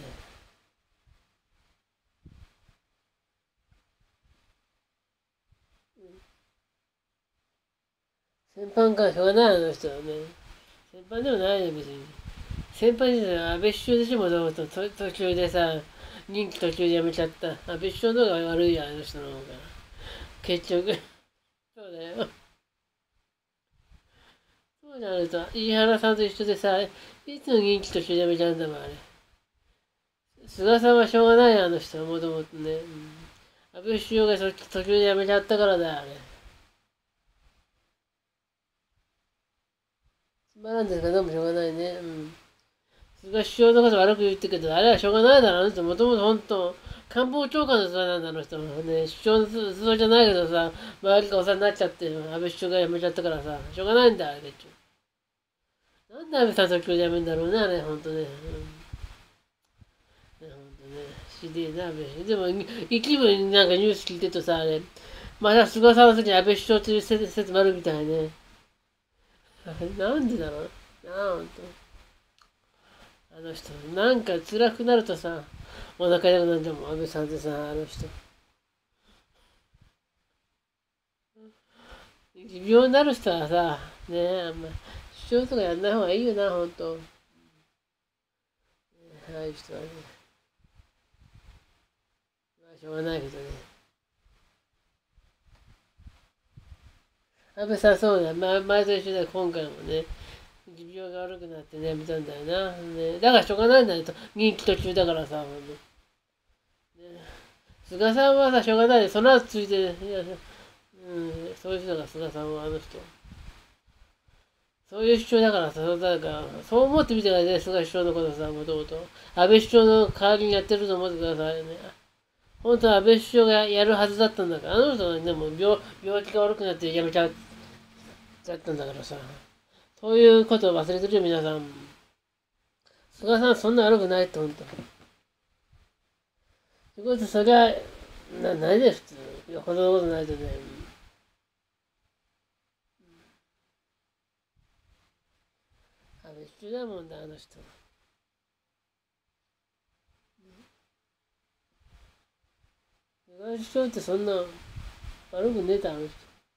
A: 先輩かしょうがない、あの人はね。先輩でもないよ、別に。先輩でさ、安倍首相でしょ、もともと途中でさ、任期途中で辞めちゃった。安倍首相の方が悪いや、あの人の方が。結局。そうだよ。そうじゃないと、飯原さんと一緒でさ、いつの任期途中で辞めちゃうんだもん、あれ。菅さんはしょうがないよ、あの人はもともとね。安倍首相が途中で辞めちゃったからだよ、あれ。つまらんですから、でもしょうがないね。菅首相のこと悪く言ってるけど、あれはしょうがないだろ、あの人。もともと本当、官房長官の人なんだ、あの人。ね、首相の人じゃないけどさ、周りがお世話になっちゃって、安倍首相が辞めちゃったからさ、しょうがないんだ、あれ、結局。なんで安倍さん途中で辞めるんだろうね、あれ、ほんとね。ほんとね、ひでえな、安倍首相。でも、一部になんかニュース聞いてるとさ、あれ、また菅さんの時に安倍首相という説もあるみたいね。なんでだろうなあ、ほんと。あの人、なんか辛くなるとさ、お腹痛くなるんだもん、安倍さんってさ、あの人。持病になる人はさ、ねえ、あんま、主張とかやんない方がいいよな、ほんと。ああいう人はね。まあ、しょうがないけどね。安倍さんそうだ、前と一緒だ、今回もね。持病が悪くなってね、見たんだよな。ね、だからしょうがないんだよ、任期途中だからさ、ほんと。ね、菅さんはさ、しょうがないで、その後ついて、いや、そういう人だから、菅さんは、あの人。そういう主張だからさ、そう思ってみてくださいね、菅首相のことさ、もともと。安倍首相の代わりにやってると思ってくださいね。本当は安倍首相がやるはずだったんだから、あの人はでも病気が悪くなってやめちゃったんだからさ。そういうことを忘れてるよ、皆さん。菅さんそんな悪くないって、本当。ということで、そりゃ、ないで、普通。よほどのことないとね。安倍首相だもんだ、あの人。菅首相ってそんな悪くねえだ、あの人。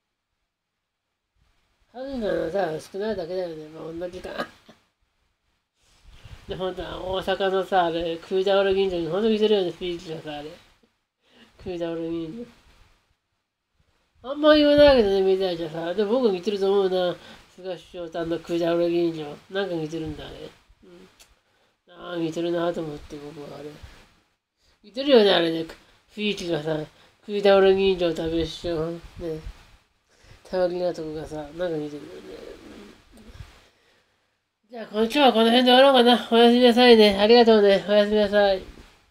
A: ハゲがさ、少ないだけだよね。まあ、同じか。で、ほんと、大阪のさ、あれ、食い倒れ銀座にほんと似てるよね、スピーチがさ、あれ。食い倒れ銀座。あんま言わないけどね、みたいじゃさ。でも僕似てると思うな。菅首相とあんな食い倒れ銀座。なんか似てるんだ、あれ。似てるなと思って、僕はあれ。似てるよね、あれね。スピーチがさ、食い倒れ銀座を食べししょ。ね。たりなとこがさ、なんか似てるよね。じゃあ、今日はこの辺で終わろうかな。おやすみなさいね。ありがとうね。おやすみなさい。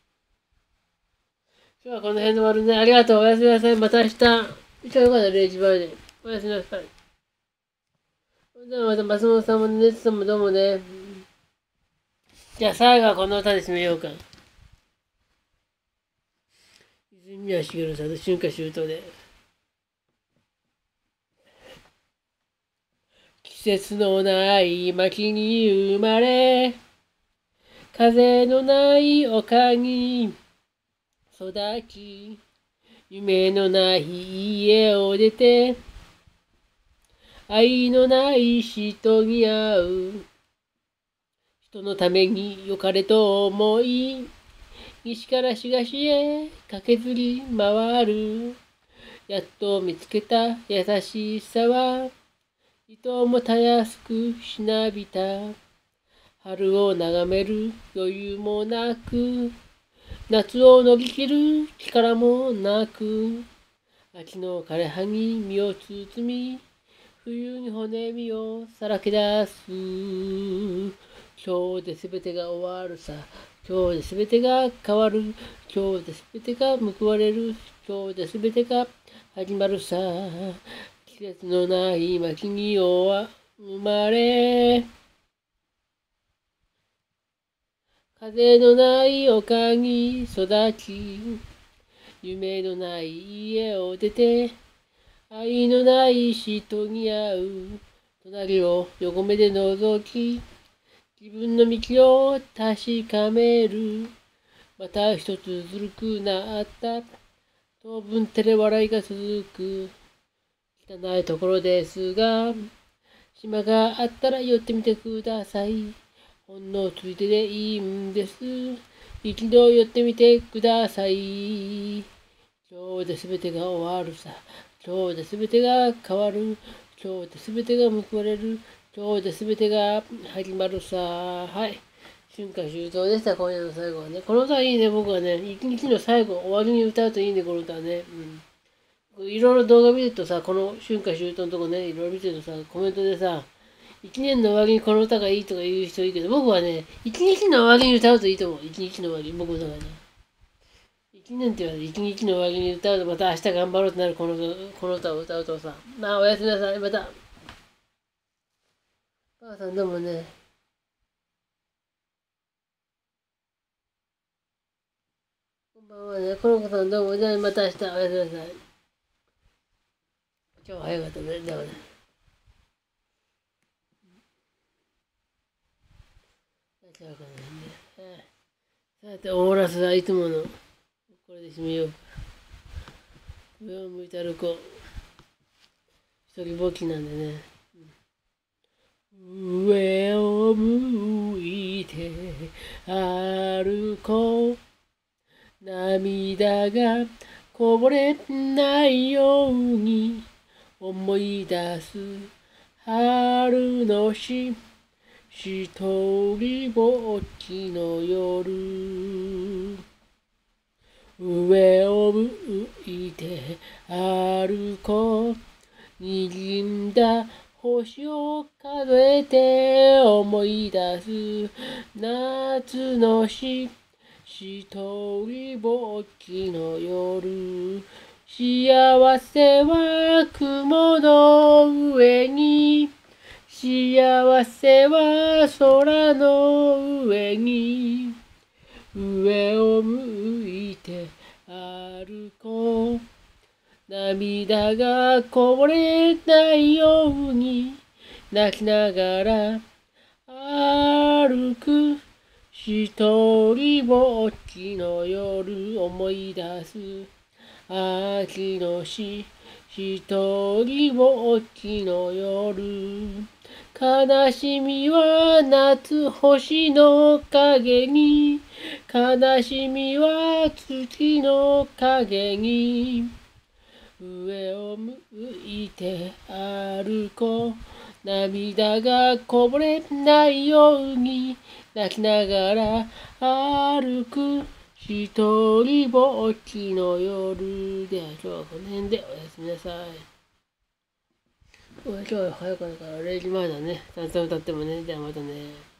A: 今日はこの辺で終わるね。ありがとう。おやすみなさい。また明日。今日よかった、0時前で。おやすみなさい。 じゃあまた松本さんもネツさんもどうもね。じゃあ最後はこの歌で締めようか。泉谷しげるさんと春夏秋冬で。季節のない薪に生まれ、風のない丘に育ち、夢のない家を出て、愛のない人に会う。人のために良かれと思い、西から東へ駆けずり回る。やっと見つけた優しさは、人もたやすくしなびた。春を眺める余裕もなく、夏を乗り切る力もなく、秋の枯葉に身を包み、冬に骨身をさらけ出す。今日で全てが終わるさ。今日で全てが変わる。今日で全てが報われる。今日で全てが始まるさ。季節のない薪に生まれ、風のない丘に育ち、夢のない家を出て、愛のない人に会う。隣を横目で覗き、自分の道を確かめる。また一つずるくなった。当分照れ笑いが続く。汚いところですが、島があったら寄ってみてください。ほんのついてでいいんです。一度寄ってみてください。今日で全てが終わるさ。今日で全てが変わる。今日で全てが報われる。今日で全てが始まるさ。はい。春夏秋冬でした、今夜の最後はね。この歌いいね、僕はね。一日の最後、終わりに歌うといいね、この歌ね。いろいろ動画見るとさ、この春夏秋冬のとこね、いろいろ見てるとさ、コメントでさ、一年の終わりにこの歌がいいとか言う人いるけど、僕はね、一日の終わりに歌うといいと思う。一日の終わり、僕の中でね。一年って言われて、一日の終わりに歌うと、また明日頑張ろうとなるこの歌を歌うとさ、まあおやすみなさい、また。母さんどうもね。こんばんはね、この子さんどうも、じゃあまた明日おやすみなさい。今日早かったね、でもね。さて、オーラスはいつもの、これで締めよう。上を向いて歩こう。一人ぼっちなんでね。上を向いて歩こう。涙がこぼれないように思い出す春の日。一人ぼっちの夜。上を向いて歩こう。滲んだ星を数えて思い出す夏の日。一人ぼっちの夜。幸せは雲の上に。幸せは空の上に。上を向いて歩こう。涙がこぼれないように泣きながら歩く。一人ぼっちの夜思い出す秋の日。一人ぼっちの夜。悲しみは夏星の影に。悲しみは月の影に。上を向いて歩こう。涙がこぼれないように泣きながら歩く。一人ぼっちの夜。では今日はこの辺でおやすみなさい。今日は早かったから0時前だね。たくさん歌ってもね。じゃあまたね。